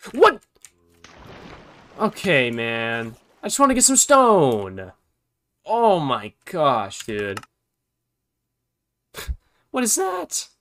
What? Okay, man. I just want to get some stone. Oh my gosh, dude. What is that?